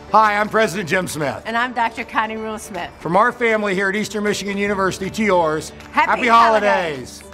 Hi, I'm President Jim Smith. And I'm Dr. Connie Rule Smith. From our family here at Eastern Michigan University to yours, Happy holidays.